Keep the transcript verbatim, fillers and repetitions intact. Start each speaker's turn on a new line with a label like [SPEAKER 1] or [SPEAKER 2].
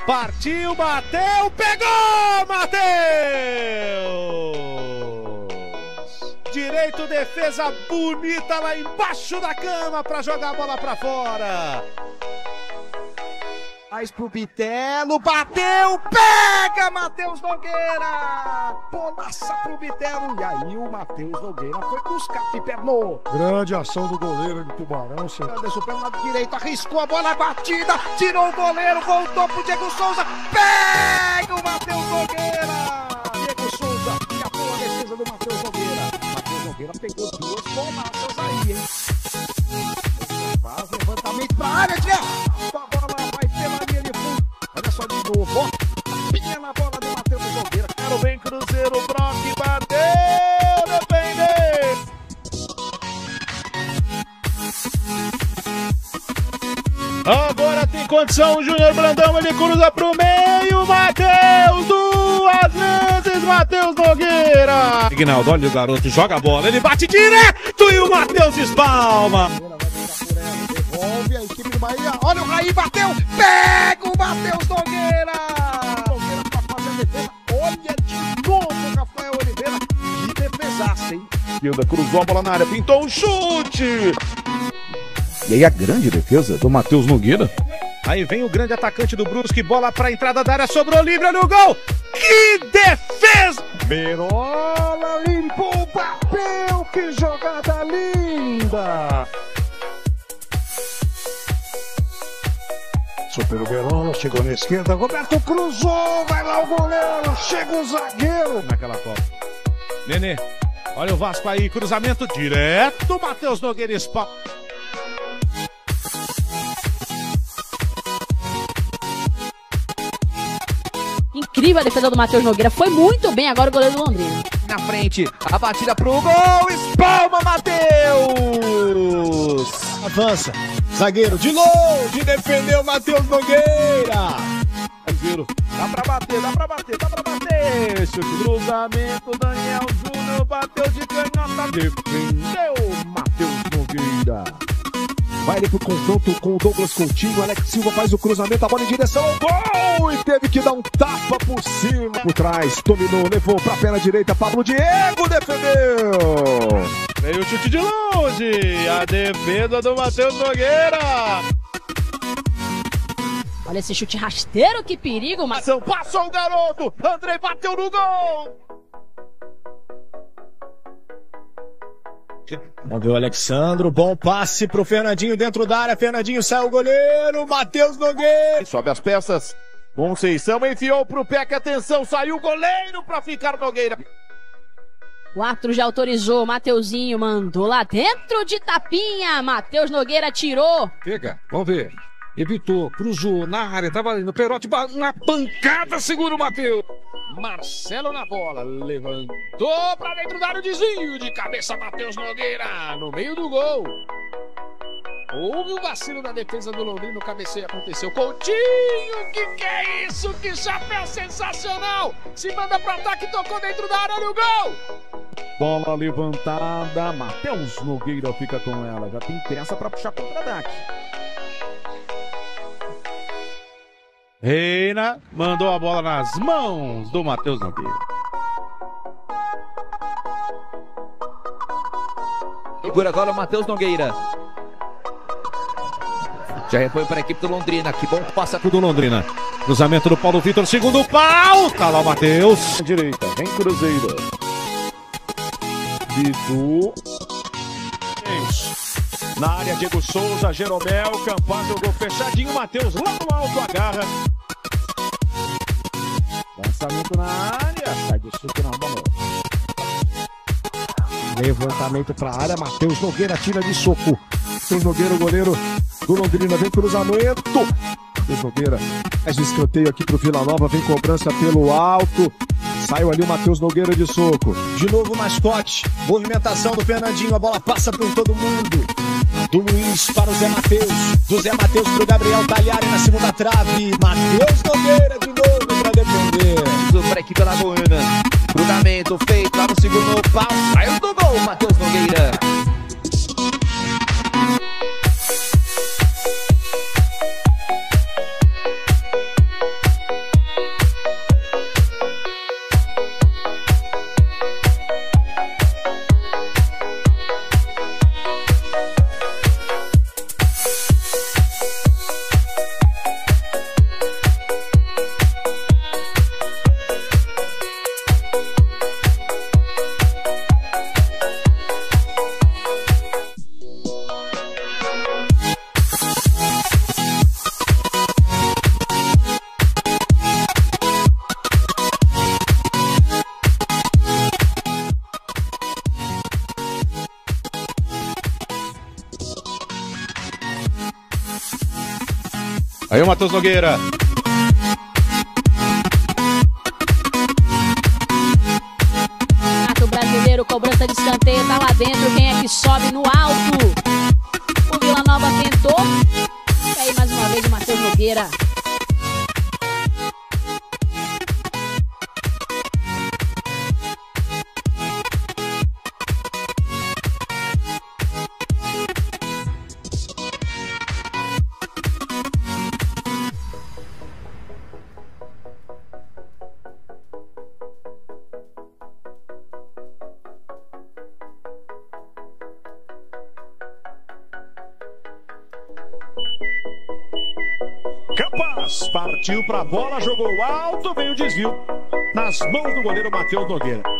[SPEAKER 1] Partiu, bateu, pegou, Matheus! Direito, defesa bonita lá embaixo da cama para jogar a bola para fora.
[SPEAKER 2] Mais pro Bitelo, bateu, pega, Matheus Nogueira! Bolaça pro Bitelo, e aí o Matheus Nogueira foi buscar, que pernou.
[SPEAKER 3] Grande ação do goleiro de Tubarão, senhor.
[SPEAKER 2] Anderson pelo lado direito, arriscou a bola batida, tirou o goleiro, voltou pro Diego Souza, pega o Matheus Nogueira! Diego Souza, e a boa defesa do Matheus Nogueira. Matheus Nogueira pegou duas bolaças aí, hein? Faz levantamento pra área, Diego! A bola vai pela linha de fundo. Olha só de novo, ó. Pinha na bola do Matheus Nogueira.
[SPEAKER 1] Quero bem Cruzeiro, Brock bateu, defende! Agora tem condição, o Júnior Brandão, ele cruza pro meio, Matheus, duas vezes, Matheus Nogueira. Ignaldo, olha o garoto, joga a bola, ele bate direto e o Matheus espalma.
[SPEAKER 2] Devolve a equipe do Bahia, olha o Raí, bateu, pega o Matheus Nogueira. Nogueira pra fazer a defesa, olha de novo, Rafael Oliveira, que defesaça, hein?
[SPEAKER 1] Esquerda, cruzou a bola na área, pintou um chute.
[SPEAKER 4] E aí a grande defesa do Matheus Nogueira.
[SPEAKER 1] Aí vem o grande atacante do Brusque, bola para a entrada da área, sobrou livre no gol. Que defesa!
[SPEAKER 2] Berola limpou, bateu, que jogada linda!
[SPEAKER 3] Superou o Berola, chegou na esquerda,
[SPEAKER 2] Roberto cruzou, vai lá o goleiro, chega o zagueiro.
[SPEAKER 1] Naquela Copa. Nenê, olha o Vasco aí, cruzamento direto, Matheus Nogueira espalma.
[SPEAKER 5] Incrível a defesa do Matheus Nogueira, foi muito bem agora o goleiro do Londrina.
[SPEAKER 2] Na frente, a batida pro gol, espalma Matheus!
[SPEAKER 3] avança, zagueiro de longe, defendeu Matheus Nogueira.
[SPEAKER 1] Zagueiro, dá pra bater, dá pra bater, dá pra bater. Chute, cruzamento, Daniel Júnior bateu de canhota, defendeu Matheus Nogueira.
[SPEAKER 3] Vai ele pro confronto com o Douglas Coutinho, Alex Silva faz o cruzamento, a bola em direção ao gol e teve que dar um tapa por cima, por trás, dominou, levou pra perna direita, Pablo Diego defendeu.
[SPEAKER 1] Veio o chute de longe, a defesa do Matheus Nogueira.
[SPEAKER 5] Olha esse chute rasteiro, que perigo, mas...
[SPEAKER 1] Passou o garoto, Andrei bateu no gol.
[SPEAKER 3] Vamos ver o Alexandro, bom passe pro Fernandinho dentro da área, Fernandinho saiu o goleiro, Matheus Nogueira.
[SPEAKER 1] Sobe as peças, Conceição enfiou pro pé, que atenção, saiu o goleiro pra ficar Nogueira.
[SPEAKER 5] O árbitro já autorizou, Mateuzinho mandou lá dentro de tapinha, Matheus Nogueira tirou.
[SPEAKER 6] Pega, vamos ver, evitou, cruzou na área, tava ali no Perotti, na pancada, segura o Matheus.
[SPEAKER 1] Marcelo na bola, levantou pra dentro da área, o desvio de cabeça, Matheus Nogueira, no meio do gol. Houve um vacilo na defesa do Londrina, o cabeceio aconteceu. Coutinho, que que é isso? Que chapéu sensacional! Se manda pro ataque, tocou dentro da área, no gol! Bola levantada, Matheus Nogueira fica com ela, já tem pressa pra puxar contra-ataque. Reina mandou a bola nas mãos do Matheus Nogueira.
[SPEAKER 7] Segura agora o Matheus Nogueira. Já repõe para a equipe do Londrina. Que bom que passa
[SPEAKER 1] do Londrina. Cruzamento do Paulo Vitor, segundo pau. Tá lá o Matheus. Direita, vem Cruzeiro. Bidu. Na área, Diego Souza, Jeromel, Campaz jogou fechadinho, Matheus lá no alto, agarra. Lançamento na área, sai do chute na bola.
[SPEAKER 3] Levantamento pra área, Matheus Nogueira tira de soco. Matheus Nogueira, o goleiro do Londrina, vem cruzamento. Matheus Nogueira faz o escanteio aqui pro Vila Nova, vem cobrança pelo alto. Saiu ali o Matheus Nogueira de soco. De novo o mascote. Movimentação do Fernandinho. A bola passa por todo mundo. Do Luiz para o Zé Matheus. Do Zé Matheus para o Gabriel Tagliari na segunda trave. Matheus Nogueira de novo para defender.
[SPEAKER 7] Para a equipe alagoana. Cruzamento feito lá no segundo pau. Saiu do gol, Matheus Nogueira.
[SPEAKER 4] Aí o Matheus Nogueira.
[SPEAKER 5] Campeonato Brasileiro, cobrança de escanteio, tá lá dentro. Quem é que sobe no alto? O Vila Nova tentou. E aí mais uma vez o Matheus Nogueira.
[SPEAKER 3] Campas partiu pra bola, jogou alto, veio o desvio nas mãos do goleiro Matheus Nogueira.